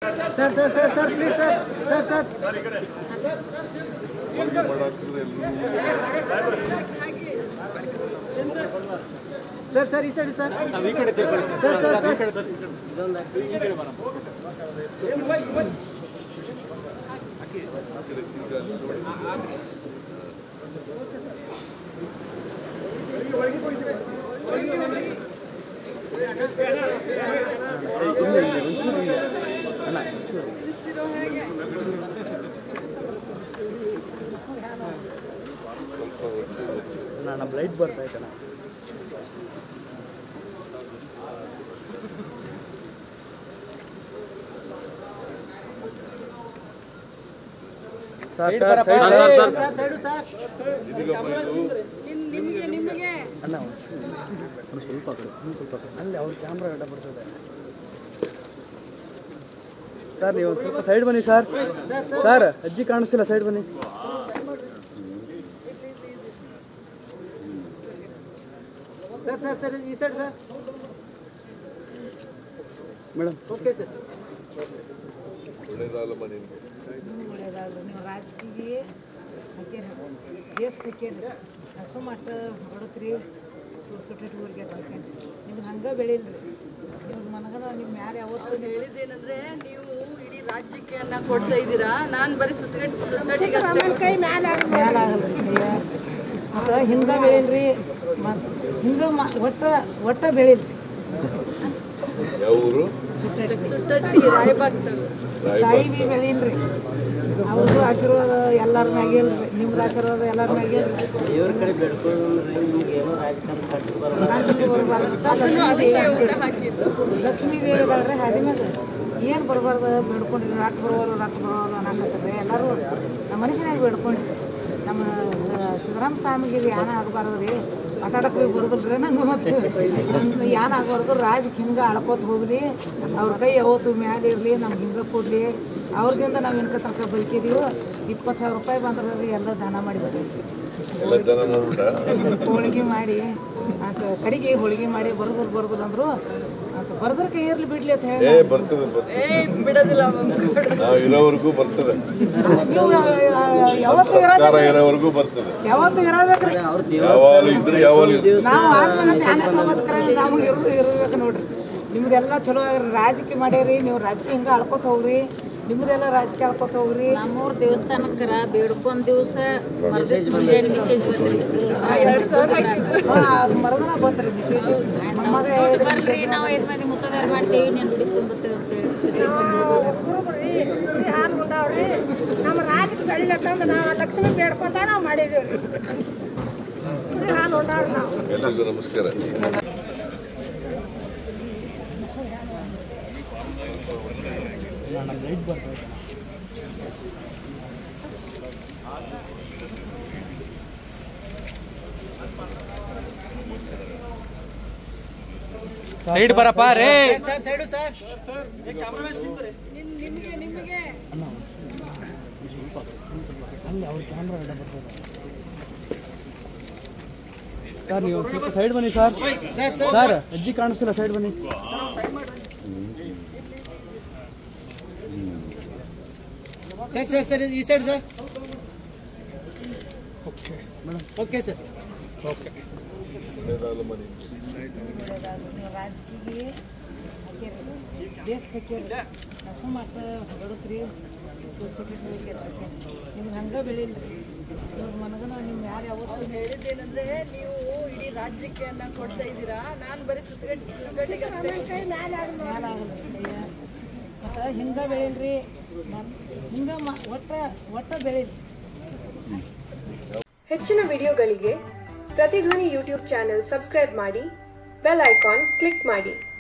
sir sir sir sir please sir sir sir sir sir ಈ side sir ಈ ಕಡೆ sir sir ಈ ಕಡೆ ಇದೊಂದು ಈ ಕಡೆ ಬರೋಣ ನಮ್ಮ ಲೈಟ್ ಬರ್ತಾ ಐತಣ್ಣ ಅಣ್ಣ ಸ್ವಲ್ಪ ಅಲ್ಲಿ ಅವ್ರ ಕ್ಯಾಮ್ರಾ ಗಡ್ಡ ಬರ್ತದೆ ಸರ್ ನೀವು ಸ್ವಲ್ಪ ಸೈಡ್ ಬನ್ನಿ ಸರ್ ಸರ್ ಅಜ್ಜಿ ಕಾಣಿಸ್ತಿಲ್ಲ ಸೈಡ್ ಬನ್ನಿ ಸರ್ ಸರ್ ಸರ್ ಈ side sir madam okay sir ಒಳ್ಳೆಯದಾಗಲಿ ನೀವು ರಾಜಕೀಯ ದೇಶಕ್ಕೆ ಹಸು ಮಟ್ಟ ಹೊಡತ್ರಿ ಸುಟ್ಟು ಊರಿಗೆ ನಿಮ್ಗೆ ಹಂಗೆ ಬೆಳೀಲ್ರಿ ನಿಮ್ಮ ಮನಗನ ನಿಮ್ಮ ಯಾರು ಯಾವತ್ತು ಹೇಳಿದ್ದೇನೆಂದ್ರೆ ನೀವು ಇಡೀ ರಾಜ್ಯಕ್ಕೆ ಅನ್ನ ಕೊಡ್ತಾ ಇದ್ದೀರಾ ನಾನು ಬರೀ ಸುತ್ತಟಿಗೆ ಕೈ ಮೇಲೆ ಆಗಲ್ಲ ಮತ್ತು ಹಿಂಗೆ ಬೆಳೀಲ್ರಿ ಮತ್ತು ಹಿಂಗೆ ಒಟ್ಟ ಬೆಳೀಲ್ರಿ ಸುತ್ತಟ್ಟಿ ರಾಯಬಾಗ್ತಲ್ಲ ತಾಯಿ ಬಿ ಬೆಳೀಲ್ರಿ ಅವ್ರದ್ದು ಆಶೀರ್ವಾದ ಎಲ್ಲರ ಮ್ಯಾಗಿಲ್ರಿ ನಿಮ್ದು ಆಶೀರ್ವಾದ ಎಲ್ಲರ ಮ್ಯಾಗಿಲ್ರಿ ಇವ್ರ ಕಡೆ ಲಕ್ಷ್ಮೀ ದೇವಿ ಅದಾಳ್ರಿ ಹಾದಿನಾಗ ಏನು ಬರಬಾರ್ದು ಬೇಡ್ಕೊಂಡಿರಿ ರೊಕ್ಕ ಬರೋರು ಅನ್ನಕತ್ತಾರೆ ಎಲ್ಲರೂ ನಮ್ಮ ಮನುಷ್ಯನಾಗ ಬೇಡ್ಕೊಂಡಿರಿ ನಮ್ಮ ಸಿದ್ದರಾಮ ಸ್ವಾಮಿಗೆ ಯಾನ ಆಗಬಾರ್ದು ರೀ ಮಾತಾಡಕ್ಕೆ ಭೀ ಬರೋದಿಲ್ರಿ ನಂಗೆ ಮತ್ತು ಯಾನ ಆಗಬಾರ್ದು ರಾಜಕ್ಕೆ ಹಿಂಗೆ ಅಳ್ಕೋತ ಹೋಗ್ಲಿ ಅವ್ರ ಕೈ ಯಾವತ್ತು ಮ್ಯಾಲೆ ಇರಲಿ ನಮ್ಗೆ ಹಿಂಗೆ ಕೊಡಲಿ ಅವ್ರದಿಂದ ನಾವು ಇನ್ಕ ತನಕ ಬದುಕಿದೀವಿ 20,000 ರೂಪಾಯಿ ಬಂದ್ರೆ ಎಲ್ಲ ದಾನ ಮಾಡಿಬಿಟ್ಟಿವಿ ಹೋಳಿಗೆ ಮಾಡಿ ಅಂತ ಕಡೆಗೆ ಹೋಳಿಗೆ ಮಾಡಿ ಬರೋದಿಲ್ಲ ಅಂದರು ಅಂತ ಬರ್ದ್ರ ಕೈ ಇರ್ಲಿ ಬಿಡ್ಲಿ ಅಂತ ಹೇಳಿ ಬಿಡೋದಿಲ್ಲ ಯಾವತ್ತು ಇರಬೇಕ್ರಿ ನಾವು ಆದ್ಮೇಲೆ ನಮಗೆ ಇರ್ಬೇಕು ನೋಡ್ರಿ ನಿಮ್ದೆಲ್ಲ ಚಲೋ ರಾಜಕೀಯ ಮಾಡ್ಯಾರಿ ನೀವು ರಾಜಕೀಯ ಹಿಂಗೆ ಅಳ್ಕೊತ ಹೋಗ್ರಿ ನಿಮ್ದೆಲ್ಲ ರಾಜಕೀಯ ಅಳ್ಕೊತ ಹೋಗ್ರಿ ನಮ್ಮೂರ್ ದೇವಸ್ಥಾನಕ್ಕರ ಬೇಡ್ಕೊಂಡ್ ದಿವಸ ಮೆಸೇಜ್ ಮರದನ ಬಂದ್ರಿ ಮೆಸೇಜ್ ಬರ್ರಿ ನಾವು 5 ಮಂದಿ ಮುತ್ತಗಾರ ಮಾಡ್ತೇವಿ ನೀನು ಬಿಡಿ ತುಂಬತ್ತೇವೆ ಅಂತ ಹೇಳಿ ಹಾಲು ಉಂಡವ್ರಿ ನಮ್ಮ ರಾಜಕೀಯ ಬೆಳಿಲಕ್ಕಂದ್ರೆ ನಾವು ಲಕ್ಷ್ಮಿ ಬೇಡ್ಕೊಂತ ನಾವು ಮಾಡಿದೀವಿ ಹಾಲು ಉಂಡವ್ರಿ ನಾವು ಎಲ್ಲರಿಗೂ ನಮಸ್ಕಾರ ಲೈಟ್ ಬರ್ತಾ ಸೈಡ್ ಬರಪ್ಪ ರೇ ಸೈಡು ಸರ್ ನಿಮಗೆ ಅಣ್ಣ ಅಲ್ಲಿ ಅವ್ರ ಕ್ಯಾಮ್ರಾ ಗಡ್ಡ ಬರ್ತದೆ ಸರ್ ನೀವು ಸ್ವಲ್ಪ ಸೈಡ್ ಬನ್ನಿ ಸರ್ ಸರ್ ಅಜ್ಜಿ ಕಾಣಿಸ್ತಿಲ್ಲ ಸೈಡ್ ಬನ್ನಿ ಸರ್ ಸರ್ ಸರ್ ಈ side sir okay madam okay sir okay ರಾಜಕೀಯ ದೇಶಕ್ಕೆ ಹಸು ಮಟ್ಟ ಹೊಡತ್ರಿ ನಿಮ್ಗೆ ಹಂಗೆ ಬೆಳೀಲ್ರಿ ನಿಮ್ಮ ಮನಗನ ನಿಮ್ಮ ಯಾರು ಯಾವತ್ತು ಹೇಳಿದ್ದೇನೆಂದ್ರೆ ನೀವು ಇಡೀ ರಾಜ್ಯಕ್ಕೆ ಅನ್ನ ಕೊಡ್ತಾ ಇದ್ದೀರಾ ನಾನು ಬರೀ ಸುತ್ತಟಿಗೆ ಕೈ ಮೇಲೆ ಆಗಲ್ಲ ಮತ್ತು ಹಿಂಗೆ ಬೆಳೀಲ್ರಿ ಹಿಂಗೆ ಒಟ್ಟ ಬೆಳೀಲ್ರಿ ಹೆಚ್ಚಿನ ವಿಡಿಯೋಗಳಿಗೆ ಪ್ರತಿಧ್ವನಿ ಯೂಟ್ಯೂಬ್ ಚಾನೆಲ್ ಸಬ್ಸ್ಕ್ರೈಬ್ ಮಾಡಿ ಬೆಲ್ ಐಕಾನ್ ಕ್ಲಿಕ್ ಮಾಡಿ